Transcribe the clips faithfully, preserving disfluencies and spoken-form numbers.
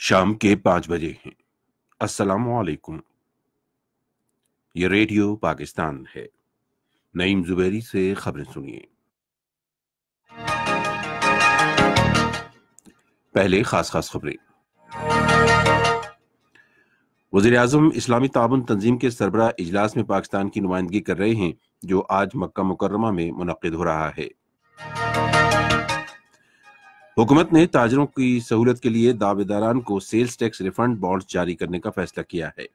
شام کے پانچ بجے ہیں۔ السلام علیکم، یہ ریڈیو پاکستان ہے۔ نعیم زبیری سے خبریں سنیے۔ پہلے خاص خاص خبریں۔ وزیر اعظم اسلامی تعاون تنظیم کے سربراہ اجلاس میں پاکستان کی نمائندگی کر رہے ہیں، جو آج مکہ مکرمہ میں منعقد ہو رہا ہے۔ حکومت نے تاجروں کی سہولت کے لیے دعوے داران کو سیلز ٹیکس ریفنڈ بانڈز جاری کرنے کا فیصلہ کیا ہے۔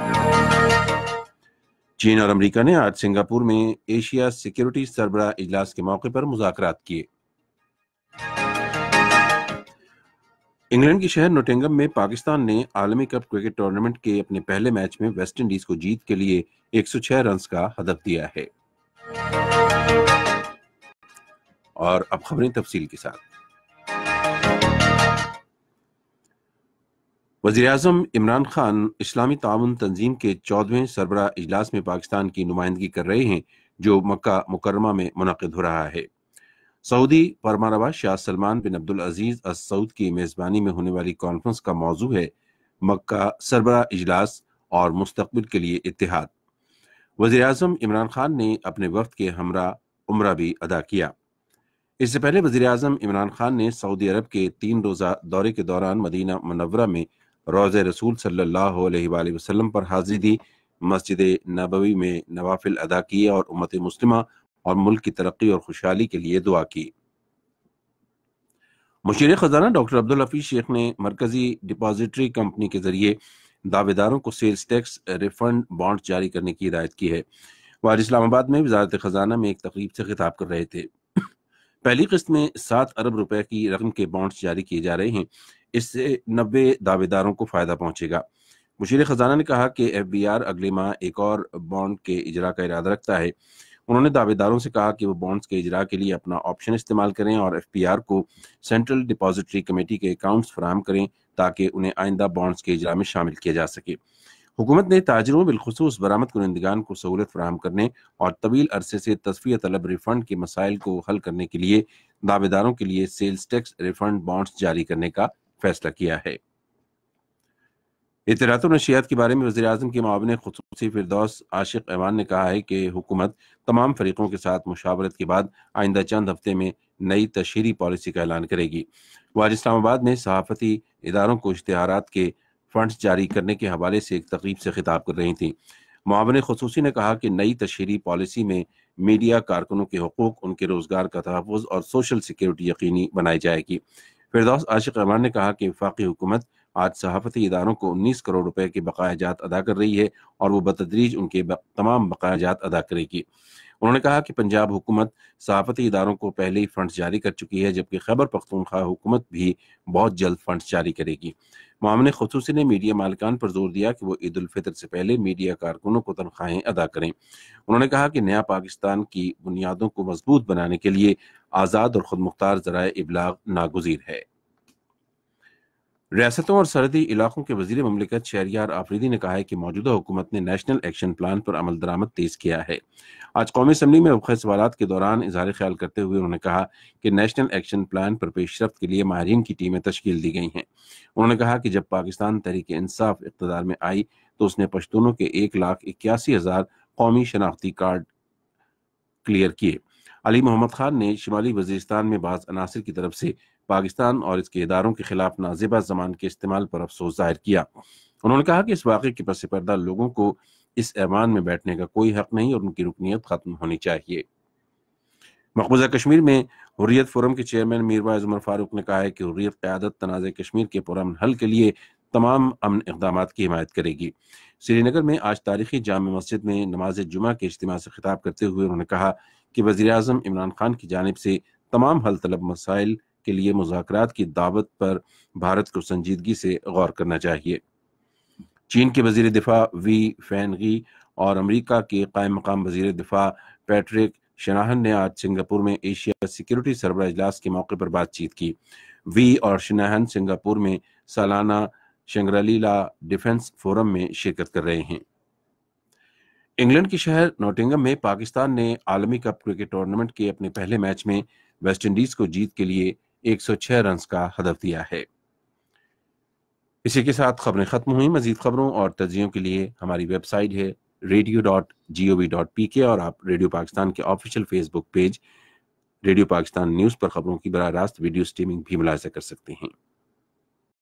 چین اور امریکہ نے آج سنگاپور میں ایشیا سیکیورٹی سربراہ اجلاس کے موقع پر مذاکرات کیے۔ انگلینڈ کے شہر نوٹنگم میں پاکستان نے عالمی کپ کرکٹ ٹورنامنٹ کے اپنے پہلے میچ میں ویسٹ انڈیز کو جیت کے لیے ایک سو چھ رنز کا ہدف دیا ہے۔ اور اب خبریں تفصیل کے ساتھ۔ وزیر اعظم عمران خان اسلامی تعاون تنظیم کے چودہویں سربراہ اجلاس میں پاکستان کی نمائندگی کر رہے ہیں، جو مکہ مکرمہ میں منعقد ہو رہا ہے۔ سعودی فرمانروا شاہ سلمان بن عبدالعزیز ال سعود کی میزبانی میں ہونے والی کانفرنس کا موضوع ہے مکہ سربراہ اجلاس اور مستقبل کے لیے اتحاد۔ وزیر اعظم عمران خان نے اپنے وفد کے ہمراہ عمرہ بھی ادا کیا۔ اس سے پہلے وزیر اعظم عمران خان نے سعودی عرب کے تین روزہ دورے کے دوران مدینہ منورہ میں روضہ رسول صلی اللہ علیہ وآلہ وسلم پر حاضری دی، مسجد نبوی میں نوافل ادا کیے اور امت مسلمہ اور ملک کی ترقی اور خوشحالی کے لیے دعا کی۔ مشیر خزانہ ڈاکٹر عبدالحفیظ شیخ نے مرکزی ڈپازیٹری کمپنی کے ذریعے دعوے داروں کو سیلز ٹیکس ریفنڈ بانڈ جاری کرنے کی ہدایت کی ہے۔ وہ آج اسلام آباد میں وزارت خزانہ میں ایک تقریب سے خطاب کر رہے تھے۔ پہلی قسط میں سات ارب روپے کی رقم کے بانڈز جاری کیے جا رہے ہیں، اس سے نوے دعوے داروں کو فائدہ پہنچے گا۔ مشیر خزانہ نے کہا کہ ایف بی آر اگلے ماہ ایک اور بانڈ کے اجرا کا ارادہ رکھتا ہے۔ انہوں نے دعوے داروں سے کہا کہ وہ بانڈز کے اجرا کے لیے اپنا آپشن استعمال کریں اور ایف پی آر کو سینٹرل ڈپازیٹری کمیٹی کے اکاؤنٹس فراہم کریں تاکہ انہیں آئندہ بانڈز کے اجرا میں شامل کیا جا سکے۔ حکومت نے تاجروں بالخصوص برآمد کنندگان کو سہولت فراہم کرنے اور طویل عرصے سے تصفیہ طلب ریفنڈ کے مسائل کو حل کرنے کے لیے دعوے داروں کے لیے سیلز ٹیکس ریفنڈ بانڈز جاری کرنے کا فیصلہ کیا ہے۔ اطلاعات و نشریات کے بارے میں وزیر اعظم کے معاون خصوصی فردوس عاشق ایوان نے کہا ہے کہ حکومت تمام فریقوں کے ساتھ مشاورت کے بعد آئندہ چند ہفتے میں نئی تشہیری پالیسی کا اعلان کرے گی۔ وہ آج اسلام آباد میں صحافتی اداروں کو اشتہارات کے فنڈز جاری کرنے کے حوالے سے ایک تقریب سے خطاب کر رہی تھیں۔ معاون خصوصی نے کہا کہ نئی تشہیری پالیسی میں میڈیا کارکنوں کے حقوق، ان کے روزگار کا تحفظ اور سوشل سیکیورٹی یقینی بنائی جائے گی۔ فردوس عاشق ایوان نے کہا کہ وفاقی حکومت آج صحافتی اداروں کو انیس کروڑ روپے کے بقایا جات ادا کر رہی ہے اور وہ بتدریج ان کے تمام بقایا جات ادا کرے گی۔ انہوں نے کہا کہ پنجاب حکومت صحافتی اداروں کو پہلے ہی فنڈز جاری کر چکی ہے، جبکہ خیبر پختونخوا حکومت بھی بہت جلد فنڈز جاری کرے گی۔ معاون خصوصی نے میڈیا مالکان پر زور دیا کہ وہ عید الفطر سے پہلے میڈیا کارکنوں کو تنخواہیں ادا کریں۔ انہوں نے کہا کہ نیا پاکستان کی بنیادوں کو مضبوط بنانے کے لیے آزاد اور خود مختار ذرائع ابلاغ ناگزیر ہے۔ ریاستوں اور سرحدی علاقوں کے وزیر مملکت شہریار آفریدی نے کہا ہے کہ موجودہ حکومت نے نیشنل ایکشن پلان پر عمل درآمد تیز کیا ہے۔ آج قومی اسمبلی میں رفع سوالات کے دوران اظہار خیال کرتے ہوئے انہوں نے کہا کہ نیشنل ایکشن پلان پر پیش رفت کے لیے ماہرین کی ٹیمیں تشکیل دی گئی ہیں۔ انہوں نے کہا کہ جب پاکستان تحریک انصاف اقتدار میں آئی تو اس نے پشتونوں کے ایک لاکھ اکیاسی ہزار قومی شناختی کارڈ کلیئر کیے۔ علی محمد خان نے شمالی وزیرستان میں بعض عناصر کی طرف سے پاکستان اور اس کے اداروں کے خلاف نازیبا زبان کے استعمال پر افسوس ظاہر کیا۔ انہوں نے کہا کہ اس واقعے کے پس پردہ لوگوں کو اس ایوان میں بیٹھنے کا کوئی حق نہیں اور ان کی رکنیت ختم ہونی چاہیے۔ مقبوضہ کشمیر میں حریت فورم کے چیئرمین میرواعظ عمر فاروق نے کہا ہے کہ حریت قیادت تنازع کشمیر کے پرامن حل کے لیے تمام امن اقدامات کی حمایت کرے گی۔ سری نگر میں آج تاریخی جامع مسجد میں نماز جمعہ کے اجتماع سے خطاب کرتے ہوئے انہوں نے کہا کہ وزیر اعظم عمران خان کی جانب سے تمام حل طلب مسائل کے لیے مذاکرات کی دعوت پر بھارت کو سنجیدگی سے غور کرنا چاہیے۔ چین کے وزیر دفاع وی فینغی اور امریکہ کے قائم مقام وزیر دفاع پیٹرک شناہن نے آج سنگاپور میں ایشیا سیکیورٹی سربراہ اجلاس کے موقع پر بات چیت کی۔ وی اور شناہن سنگاپور میں سالانہ شنگری-لا ڈیفنس فورم میں شرکت کر رہے ہیں۔ انگلینڈ کے شہر نوٹنگم میں پاکستان نے عالمی کپ کرکٹ ٹورنامنٹ کے اپنے پہلے میچ میں ویسٹ انڈیز کو جیت کے لیے ایک سو چھ رنز کا ہدف دیا ہے۔ اسی کے ساتھ خبریں ختم ہوئیں۔ مزید خبروں اور تجزیوں کے لیے ہماری ویب سائٹ ہے radio dot G O V dot P K, اور آپ ریڈیو پاکستان کے official facebook page radio Pakistan news پر خبروں کی براہ راست ویڈیو سٹریمنگ بھی ملاحظہ کر سکتے ہیں۔